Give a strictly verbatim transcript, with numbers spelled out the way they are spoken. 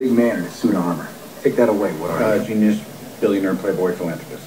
Big man in a suit of armor. Take that away, what are Uh, you? genius, billionaire, playboy, philanthropist.